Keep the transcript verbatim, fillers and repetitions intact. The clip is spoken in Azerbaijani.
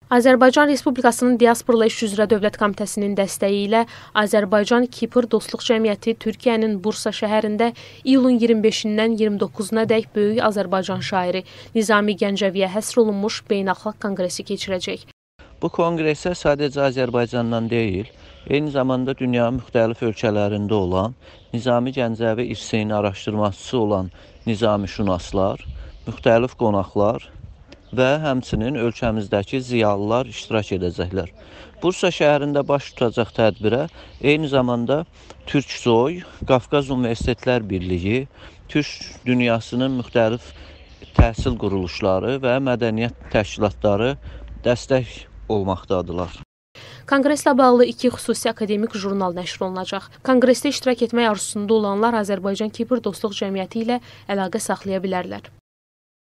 Azərbaycan Respublikasının Diasporla İş üzrə Dövlət Komitəsinin dəstəyi ilə Azərbaycan-Kipr Dostluq Cəmiyyəti Türkiyənin Bursa şəhərində iyulun iyirmi beşindən iyirmi doqquzuna dək böyük Azərbaycan şairi Nizami Gəncəviyə həsr olunmuş beynəlxalq konqresi keçirəcək. Bu konqresə sadəcə Azərbaycandan deyil, eyni zamanda dünyanın müxtəlif ölkələrində olan Nizami Gəncəvi irsinin araşdırmacısı olan nizamişünaslar, müxtəlif qonaqlar və həmçinin ölkəmizdəki ziyalılar iştirak edəcəklər. Bursa şəhərində baş tutacaq tədbirə eyni zamanda Türksoy, Qafqaz Universitetlər Birliyi, Türk dünyasının müxtəlif təhsil quruluşları və mədəniyyət təşkilatları dəstək olmaqdadırlar. Konqreslə bağlı iki xüsusi akademik jurnal nəşr olunacaq. Konqresdə iştirak etmək arzusunda olanlar Azərbaycan-Kipr Dostluq Cəmiyyəti ilə əlaqə saxlaya bilərlər.